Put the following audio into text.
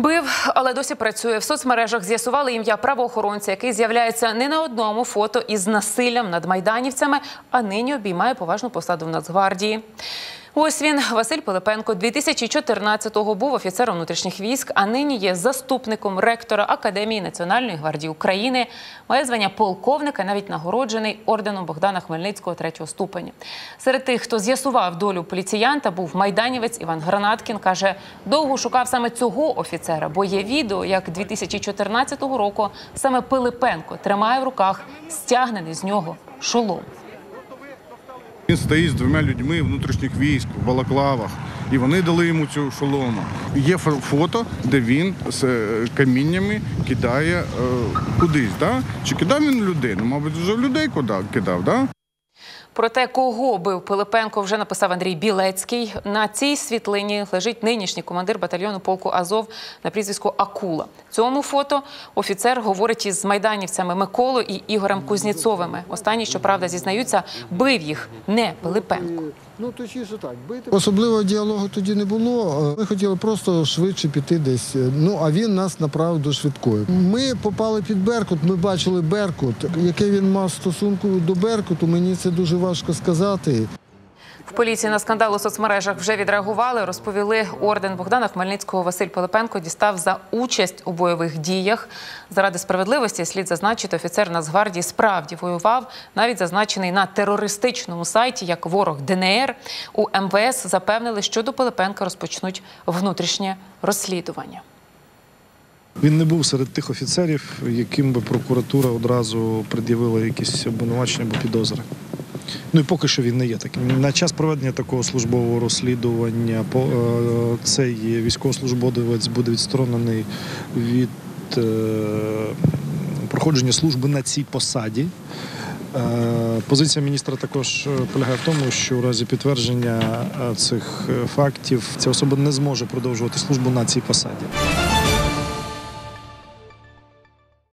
Бив, але досі працює. В соцмережах з'ясували ім'я правоохоронця, який з'являється не на одному фото із насиллям над майданівцями, а нині обіймає поважну посаду в Нацгвардії. Ось він, Василь Пилипенко, 2014-го був офіцером внутрішніх військ, а нині є заступником ректора Академії Національної гвардії України. Має звання полковника, навіть нагороджений орденом Богдана Хмельницького 3-го ступеня. Серед тих, хто з'ясував долю поліціянта, був майданівець Іван Гранаткін. Каже, довго шукав саме цього офіцера, бо є відео, як 2014 року саме Пилипенко тримає в руках стягнений з нього шолом. Він стоїть з двома людьми внутрішніх військ, в балаклавах, і вони дали йому цю шолому. Є фото, де він з каміннями кидає кудись. Да? Чи кидав він людей? Ну, мабуть, вже людей кидав, да? Про те, кого бив Пилипенко, вже написав Андрій Білецький. На цій світлині лежить нинішній командир батальйону полку Азов на прізвисько Акула. Цьому фото офіцер говорить із майданівцями Миколою і Ігорем Кузнєцовими. Останні, щоправда, зізнаються, бив їх не Пилипенко. Ну, точніше так, бити. Особливого діалогу тоді не було. Ми хотіли просто швидше піти десь. Ну, а він нас направив до швидкої. Ми попали під Беркут, ми бачили Беркут. Який він мав стосунку до Беркуту, мені це дуже важко сказати. В поліції на скандал у соцмережах вже відреагували, розповіли, орден Богдана Хмельницького Василь Пилипенко дістав за участь у бойових діях. Заради справедливості, слід зазначити, офіцер Нацгвардії справді воював, навіть зазначений на терористичному сайті як ворог ДНР. У МВС запевнили, що до Пилипенка розпочнуть внутрішнє розслідування. Він не був серед тих офіцерів, яким би прокуратура одразу пред'явила якісь обвинувачення або підозри. Ну і поки що він не є таким. На час проведення такого службового розслідування цей військовослужбовець буде відсторонений від проходження служби на цій посаді. Позиція міністра також полягає в тому, що у разі підтвердження цих фактів ця особа не зможе продовжувати службу на цій посаді.